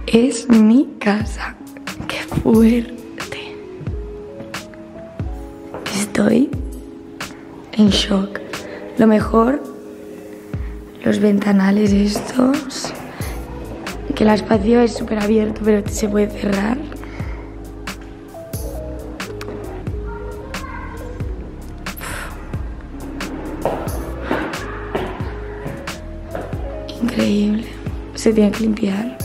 es mi casa. ¡Qué fuerte! Estoy en shock. Lo mejor, los ventanales estos, que el espacio es súper abierto pero se puede cerrar. Increíble. Se tiene que limpiar.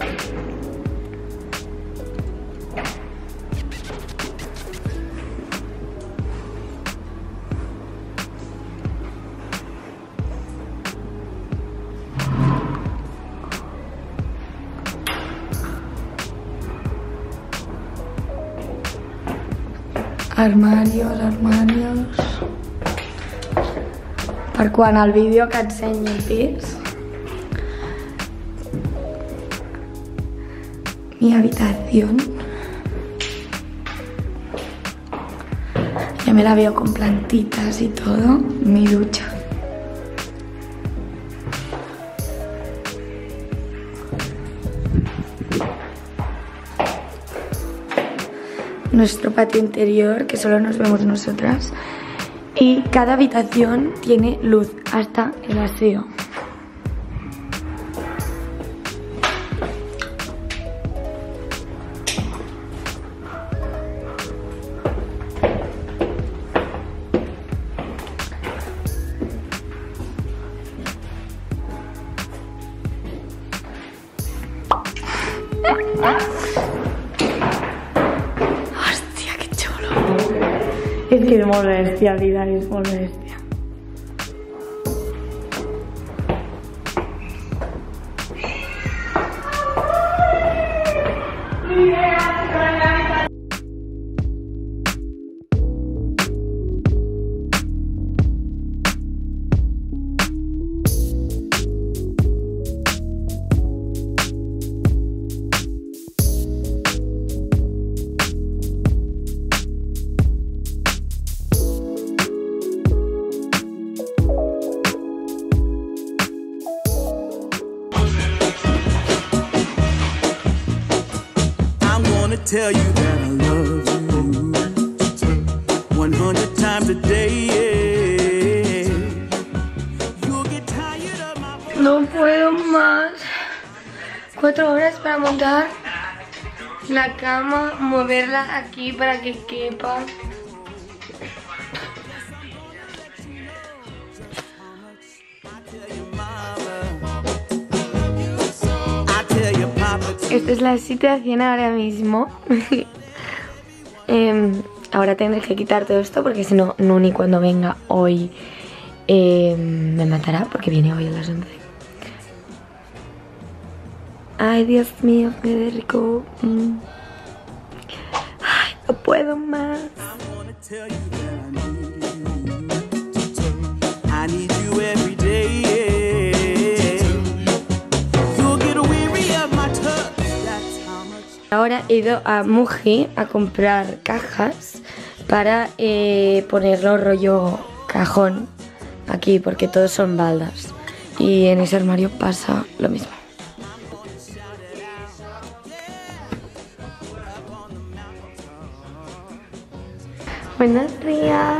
Armarios. Per quan el vídeo que ensenyi el pis. Mi habitación. Ya me la veo con plantitas y todo. Mi ducha. Nuestro patio interior, que solo nos vemos nosotras. Y cada habitación tiene luz, hasta el aseo. És que és molt bèstia, vida, és molt bèstia. Tell you that I love you 100 times a day. You'll get tired of my voice. No puedo más. 4 horas para montar la cama, moverla aquí para que quepa. Esta es la situación ahora mismo. Ahora tendré que quitar todo esto porque si no, Nuni cuando venga hoy me matará porque viene hoy a las 11. Ay, Dios mío, qué rico. Ay, no puedo más. Ahora he ido a Muji a comprar cajas para ponerlo rollo cajón aquí porque todos son baldas y en ese armario pasa lo mismo. Buenos días.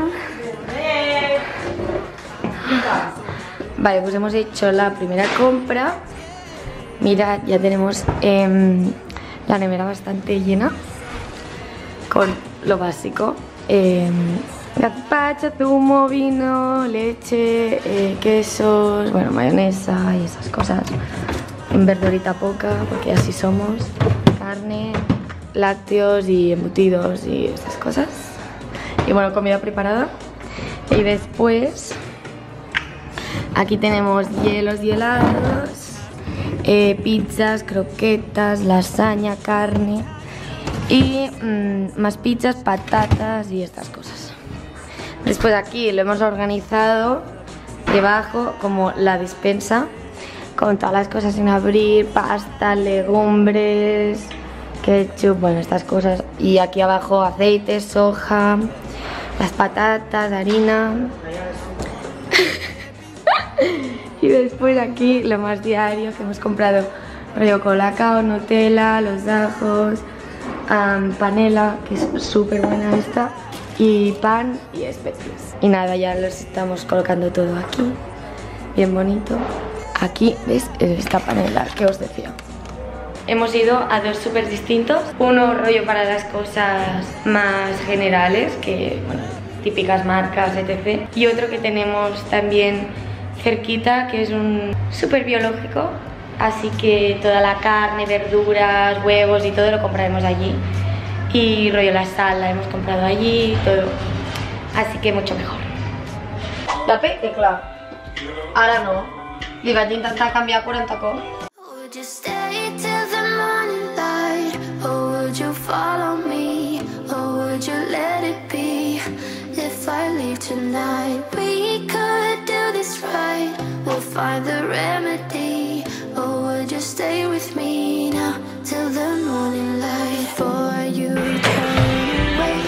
Vale, pues hemos hecho la primera compra. Mirad, ya tenemos la nevera bastante llena con lo básico. Gazpacho, zumo, vino, leche, quesos, bueno, mayonesa y esas cosas. En verdurita poca, porque así somos. Carne, lácteos y embutidos y esas cosas. Y bueno, comida preparada. Y después aquí tenemos hielos y helados, pizzas, croquetas, lasaña, carne y más pizzas, patatas y estas cosas. Después aquí lo hemos organizado debajo como la despensa con todas las cosas sin abrir, pasta, legumbres, ketchup, bueno, estas cosas. Y aquí abajo aceite, soja, las patatas, harina. Y después aquí lo más diario, que hemos comprado rollo colacao, Nutella, los ajos, panela, que es súper buena esta, y pan y especias. Y nada, ya los estamos colocando todo aquí, bien bonito. Aquí, ¿ves? Esta panela que os decía. Hemos ido a dos súper distintos. Uno rollo para las cosas más generales, que bueno, típicas marcas, etc. Y otro que tenemos también cerquita, que es un súper biológico. Así que toda la carne, verduras, huevos y todo lo compraremos allí. Y rollo la sal la hemos comprado allí, todo. Así que mucho mejor. La pete, claro. Ara no. Li vaig intentar canviar 40 cops. Would you stay till the morning light? Or would you follow me? Or would you let it be? If I leave tonight, we could do this right. We'll find the remedy. Or would you stay with me now till the morning light? For you turn away.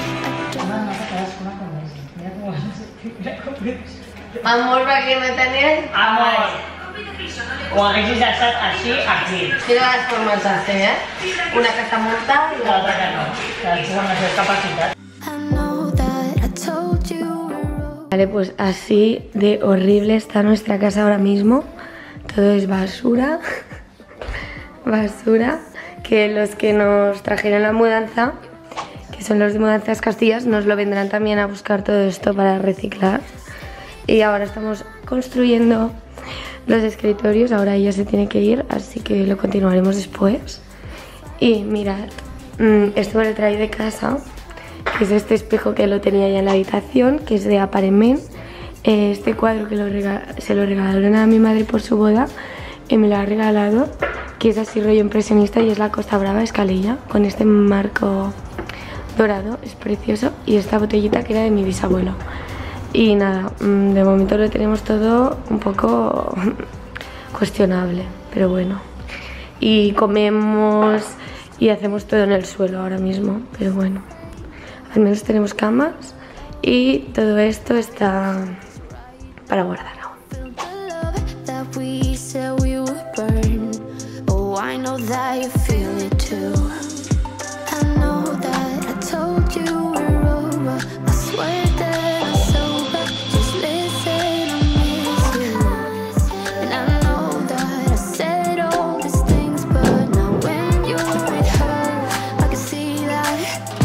Amor, ¿para qué me tenés? Amor. O haguessis estat així, aquí. Mira les formes d'hacer, ¿eh? Una que està muntada i L'altra que no. Que juguen a ser capacitat. I know that I told you we're wrong. Vale, pues así de horrible está nuestra casa ahora mismo. Todo es basura. Basura. Que los que nos trajeron la mudanza, que son los de Mudanzas Castillas, nos lo vendrán también a buscar todo esto para reciclar. Y ahora estamos construyendo los escritorios. Ahora ella se tiene que ir, así que lo continuaremos después. Y mirad, esto me lo traí de casa, que es este espejo que lo tenía ya en la habitación, que es de Aparemen. Este cuadro que se lo regalaron a mi madre por su boda y me lo ha regalado, que es así rollo impresionista, y es la Costa Brava Escalilla, con este marco dorado, es precioso. Y esta botellita que era de mi bisabuelo. Y nada, de momento lo tenemos todo un poco cuestionable, pero bueno. Y comemos y hacemos todo en el suelo ahora mismo, pero bueno. Al menos tenemos camas y todo esto está para guardar aún. That we said we would burn. Oh, I know that you feel it too. I know that I told you we're over. I swear that I'm sober. Just listen, I miss you. And I know that I said all these things, but now when you're with her, I can see that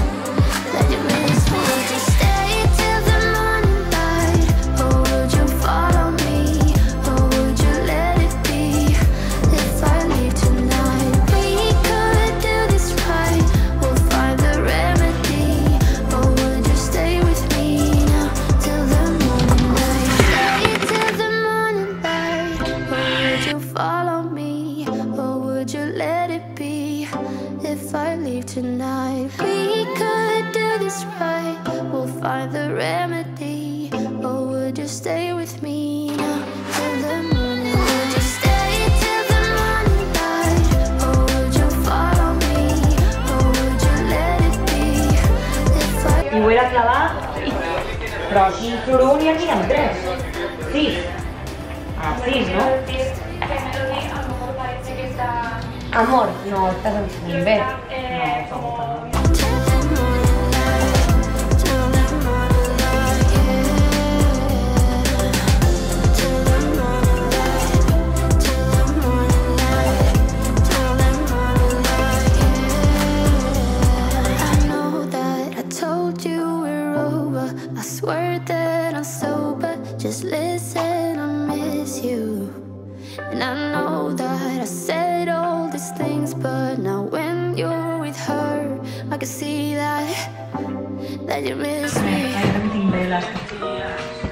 you miss me. Would you stay till the morning light? Or would you follow me? Or would you let it be? If I leave tonight, we could do this right. We'll find the remedy. Or would you stay with me now till the morning light? Stay till the morning light. Or would you follow me? Or would you let it be? If I leave tonight, we could do this right. We'll find the remedy. Or would you stay with me now till the morning light? Would you stay till the morning light? Or would you follow me? Or would you let it be? If I I vull a clavar, però aquí en Floró n'hi havia 3. 6. Ah, 6, no? Amor, no, estás en el bed. No, tampoc. till the morning light, till the morning light, yeah. Till the morning light, till the morning light, till the morning light, yeah. I know that I told you we're over. I swear that I'm sober. Just listen, I miss you. And I know that I said all these things, but now when you're with her, I can see that you miss me. Ara que tinc bé les pastilles.